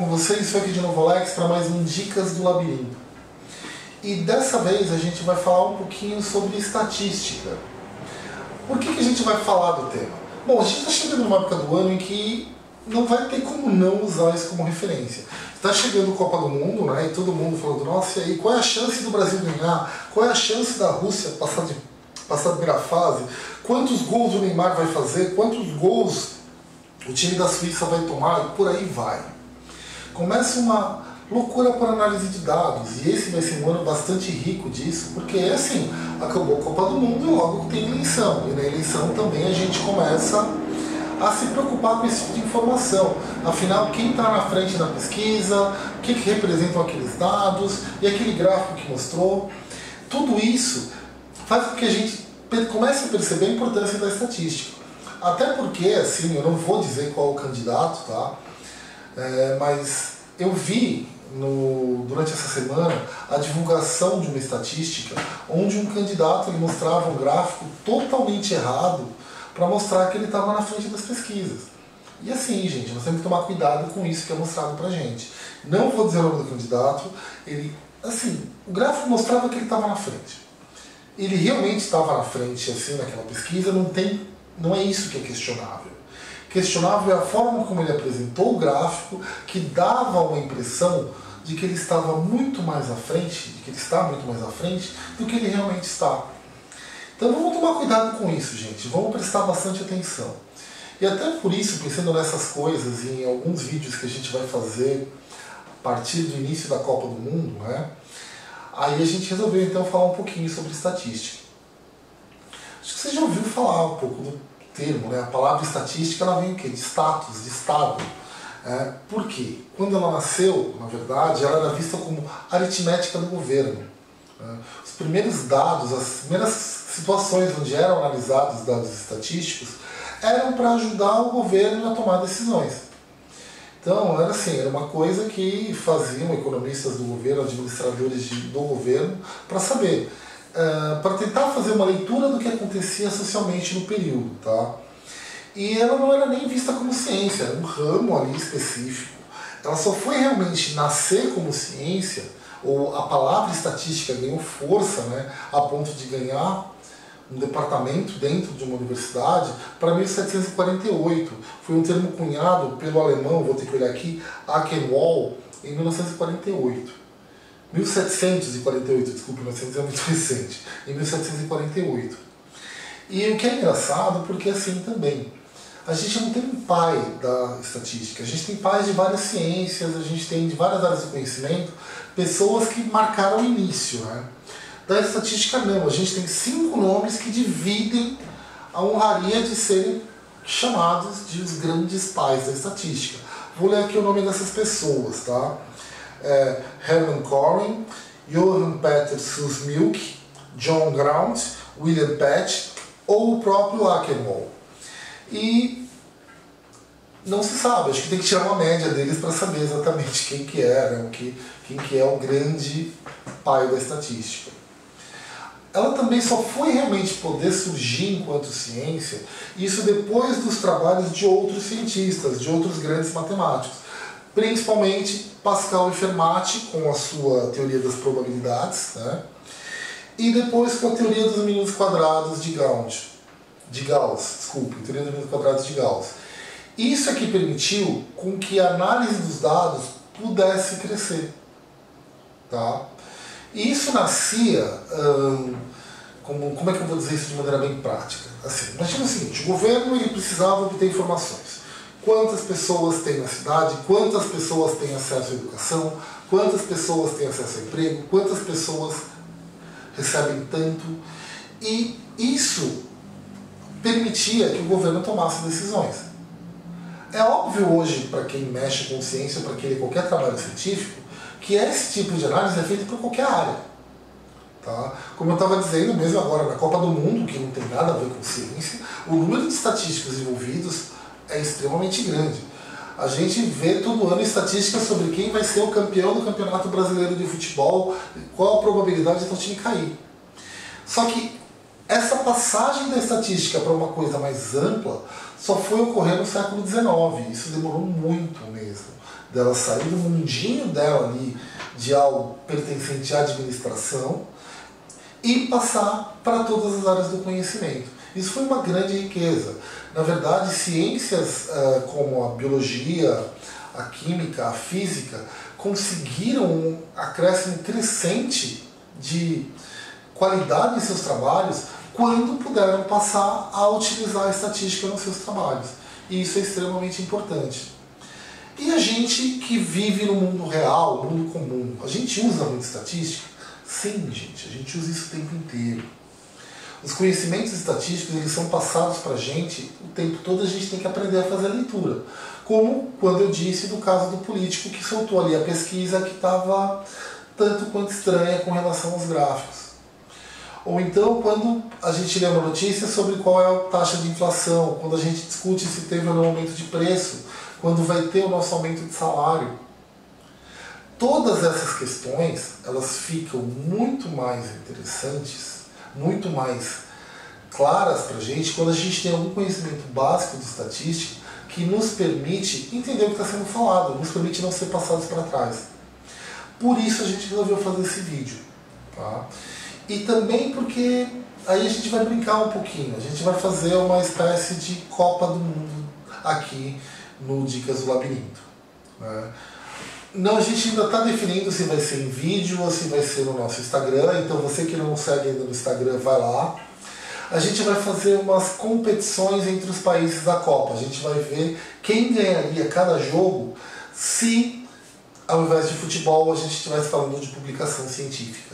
com vocês? Sou aqui de novo Alex para mais um Dicas do Labirinto. E dessa vez a gente vai falar um pouquinho sobre estatística. Por que a gente vai falar do tema? Bom, a gente está chegando numa época do ano em que não vai ter como não usar isso como referência. Está chegando a Copa do Mundo, né? E todo mundo falando, nossa, e aí qual é a chance do Brasil ganhar? Qual é a chance da Rússia passar da primeira fase? Quantos gols o Neymar vai fazer? Quantos gols o time da Suíça vai tomar? E por aí vai. Começa uma loucura por análise de dados, e esse vai ser um ano bastante rico disso, porque assim, acabou a Copa do Mundo e logo tem eleição, e na eleição também a gente começa a se preocupar com esse tipo de informação. Afinal, quem está na frente da pesquisa, o que representam aqueles dados, e aquele gráfico que mostrou, tudo isso faz com que a gente comece a perceber a importância da estatística. Até porque, assim, eu não vou dizer qual o candidato, tá? Mas eu vi durante essa semana a divulgação de uma estatística onde um candidato ele mostrava um gráfico totalmente errado para mostrar que ele estava na frente das pesquisas. E assim, gente, nós temos que tomar cuidado com isso que é mostrado pra gente. Não vou dizer o nome do candidato, o gráfico mostrava que ele estava na frente. Ele realmente estava na frente, assim, naquela pesquisa, não é isso que é questionável. Questionável é a forma como ele apresentou o gráfico, que dava uma impressão de que ele estava muito mais à frente, de que ele está muito mais à frente do que ele realmente está. Então vamos tomar cuidado com isso, gente. Vamos prestar bastante atenção. E até por isso, pensando nessas coisas e em alguns vídeos que a gente vai fazer a partir do início da Copa do Mundo, né? Aí a gente resolveu então falar um pouquinho sobre estatística. Acho que você já ouviu falar um pouco do termo, né? A palavra estatística ela vem o quê? De status, de estado. Por quê? Quando ela nasceu, na verdade, ela era vista como aritmética do governo. Os primeiros dados, as primeiras situações onde eram analisados dados estatísticos eram para ajudar o governo a tomar decisões. Então, era uma coisa que faziam economistas do governo, administradores do governo, para saber, para tentar fazer uma leitura do que acontecia socialmente no período. Tá? E ela não era nem vista como ciência, era um ramo ali específico. Ela só foi realmente nascer como ciência, ou a palavra estatística ganhou força, né, a ponto de ganhar um departamento dentro de uma universidade, para 1748. Foi um termo cunhado pelo alemão, vou ter que olhar aqui, Akenwall, em 1948. 1748, desculpe, 1900 é muito recente, em 1748. E o que é engraçado, porque assim também, a gente não tem um pai da estatística, a gente tem pais de várias ciências, a gente tem de várias áreas do conhecimento, pessoas que marcaram o início, né? Da estatística não, a gente tem 5 nomes que dividem a honraria de serem chamados de os grandes pais da estatística. Vou ler aqui o nome dessas pessoas, tá? Hermann Göring, Johann Peter Sussmilch, John Graunt, William Petch ou o próprio Akenwall. E não se sabe, acho que tem que tirar uma média deles para saber exatamente quem que é, né? Quem que é o grande pai da estatística. Ela também só foi realmente poder surgir enquanto ciência, isso depois dos trabalhos de outros cientistas, de outros grandes matemáticos, principalmente Pascal e Fermat com a sua teoria das probabilidades, né? E depois com a teoria dos mínimos quadrados de Gauss, teoria dos mínimos quadrados de Gauss. Isso é que permitiu com que a análise dos dados pudesse crescer. Tá? E isso nascia, como é que eu vou dizer isso de maneira bem prática? Assim, imagina o seguinte, o governo ele precisava obter informações. Quantas pessoas tem na cidade, quantas pessoas têm acesso à educação, quantas pessoas têm acesso ao emprego, quantas pessoas recebem tanto. E isso permitia que o governo tomasse decisões. É óbvio hoje, para quem mexe com ciência, para quem lê qualquer trabalho científico, que esse tipo de análise é feito por qualquer área. Tá? Como eu estava dizendo, mesmo agora na Copa do Mundo, que não tem nada a ver com ciência, o número de estatísticos envolvidos é extremamente grande. A gente vê todo ano estatísticas sobre quem vai ser o campeão do Campeonato Brasileiro de Futebol, qual a probabilidade de o time cair. Só que essa passagem da estatística para uma coisa mais ampla só foi ocorrer no século XIX. Isso demorou muito mesmo. dela sair do mundinho dela ali, de algo pertencente à administração, e passar para todas as áreas do conhecimento. Isso foi uma grande riqueza. Na verdade, ciências como a biologia, a química, a física, conseguiram um acréscimo crescente de qualidade em seus trabalhos quando puderam passar a utilizar a estatística nos seus trabalhos. E isso é extremamente importante. E a gente que vive no mundo real, no mundo comum, a gente usa muito estatística? Sim, gente, a gente usa isso o tempo inteiro. Os conhecimentos estatísticos, eles são passados para a gente o tempo todo. A gente tem que aprender a fazer a leitura. Como quando eu disse do caso do político que soltou ali a pesquisa que estava tanto quanto estranha com relação aos gráficos. Ou então quando a gente lê uma notícia sobre qual é a taxa de inflação, quando a gente discute se teve ou não aumento de preço, quando vai ter o nosso aumento de salário. Todas essas questões, elas ficam muito mais interessantes, muito mais claras para a gente quando a gente tem algum conhecimento básico de estatística que nos permite entender o que está sendo falado, nos permite não ser passados para trás. Por isso a gente resolveu fazer esse vídeo. Tá? E também porque aí a gente vai brincar um pouquinho, a gente vai fazer uma espécie de Copa do Mundo aqui no Dicas do Labirinto. Né? Não, a gente ainda está definindo se vai ser em vídeo ou se vai ser no nosso Instagram, então você que não segue ainda no Instagram, vai lá. A gente vai fazer umas competições entre os países da Copa, a gente vai ver quem ganharia cada jogo se, ao invés de futebol, a gente estivesse falando de publicação científica.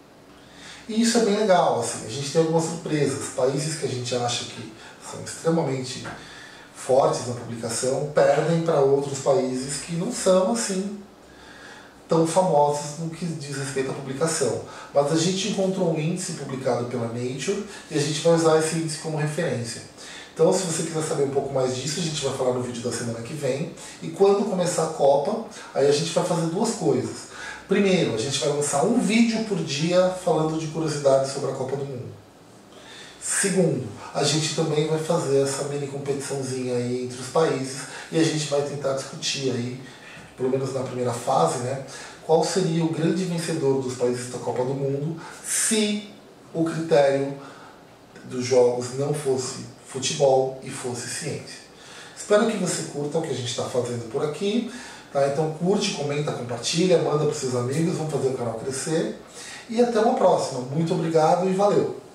E isso é bem legal, assim, a gente tem algumas surpresas, países que a gente acha que são extremamente fortes na publicação perdem para outros países que não são assim tão famosos no que diz respeito à publicação. Mas a gente encontrou um índice publicado pela Nature e a gente vai usar esse índice como referência. Então, se você quiser saber um pouco mais disso, a gente vai falar no vídeo da semana que vem. E quando começar a Copa, aí a gente vai fazer duas coisas. Primeiro, a gente vai lançar um vídeo por dia falando de curiosidades sobre a Copa do Mundo. Segundo, a gente também vai fazer essa mini competiçãozinha aí entre os países e a gente vai tentar discutir aí, pelo menos na primeira fase, né, qual seria o grande vencedor dos países da Copa do Mundo se o critério dos jogos não fosse futebol e fosse ciência. Espero que você curta o que a gente está fazendo por aqui. Tá? Então curte, comenta, compartilha, manda para os seus amigos, vamos fazer o canal crescer. E até uma próxima. Muito obrigado e valeu!